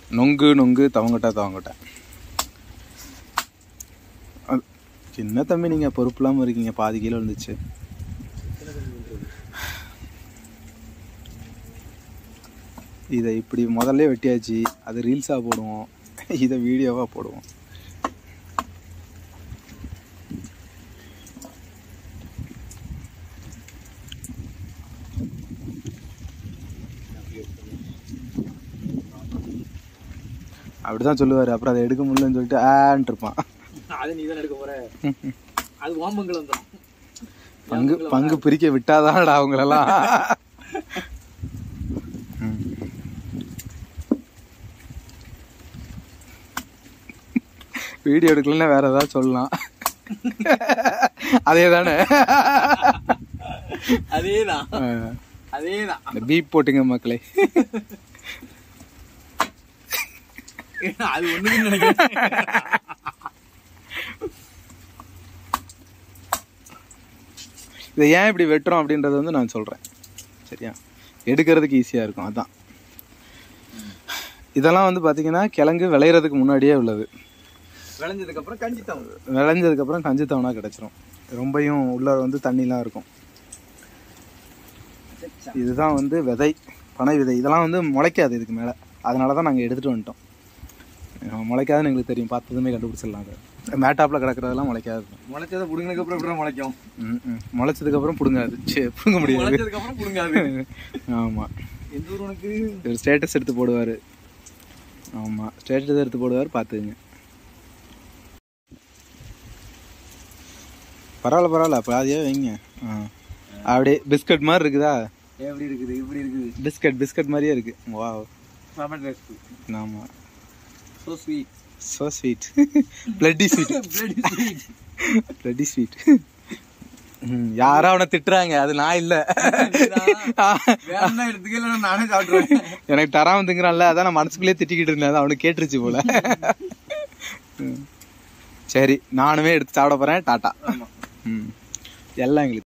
நொங்கு நொங்கு தவங்கட்டா தவங்கட்டா. சின்ன தம்பி நீங்கள் பொறுப்பு இல்லாமல் இருக்கீங்க. பாதி கிலோ வந்துச்சு. இதை இப்படி முதல்ல வெட்டியாச்சு. அது ரீல்ஸாக போடுவோம், இதை வீடியோவாக போடுவோம். அப்படிதான் சொல்லுவார். அப்புறம் அதை எடுக்க முடியலன்னு சொல்லிட்டு ஆன்ட்டு இருப்பான். அது நீ தான் எடுக்க போற. அது வாமங்கலம் தான். பங்கு பிரிக்க விட்டாதான்டா அவங்களெல்லாம். வீடியோ எடுக்கலன்னா வேற ஏதாவது சொல்லலாம். அதே தானே, அதேதான் அதேதான். பீப் போட்டுங்க மக்களே. அது ஒண்ணுன்னு நினைக்கிறேன். இதை ஏன் இப்படி வெட்டுறோம் அப்படின்றத வந்து நான் சொல்கிறேன். சரியா, எடுக்கிறதுக்கு ஈஸியாக இருக்கும். அதான் இதெல்லாம் வந்து பார்த்தீங்கன்னா கிழங்கு விளையிறதுக்கு முன்னாடியே உள்ளது. விளைஞ்சதுக்கப்புறம் கஞ்சி தவணா கிடச்சிரும். ரொம்பையும் உள்ள வந்து தண்ணிலாம் இருக்கும். இதுதான் வந்து விதை, பனை விதை. இதெல்லாம் வந்து முளைக்காது இதுக்கு மேலே. அதனால தான் நாங்கள் எடுத்துகிட்டு வந்துட்டோம். முளைக்காதுன்னு எங்களுக்கு தெரியும். பார்த்ததுமே கண்டுபிடிச்சிடலாம். அது மேட்டாப்பில் கிடக்கிறதெல்லாம் முளைக்காது. முளைச்சதை பிடுங்கினதுக்கப்புறம் எப்படி முளைக்கும்? முளைச்சதுக்கப்புறம் பிடுங்காது. பிடுங்க முடியாது. ஆமாம், எந்த ஊர் உனக்கு? ஒரு ஸ்டேட்டஸ் எடுத்து போடுவார். ஆமாம், ஸ்டேட்டஸ் எடுத்து போடுவார், பார்த்துக்குங்க. பரவாயில்ல பாதியாக வைங்க. அப்படியே பிஸ்கட் மாதிரி இருக்குதா? எப்படி இருக்குது? இப்படி இருக்குது. பிஸ்கட் மாதிரியே இருக்கு. வா, ஆமாம். So sweet. Bloody sweet. யாரா அவனை திட்டுறாங்க, அது நான் இல்லை. நானே சாப்பிடுவேன். எனக்கு தராம திங்குறான்ல, அதான் நான் மனசுக்குள்ளேயே திட்டிக்கிட்டு இருந்தேன். அவனுக்கு கேட்டுருச்சு போல. சரி, நானுமே எடுத்து சாப்பிட போறேன். டாட்டா. எல்லாம் எங்களுக்கு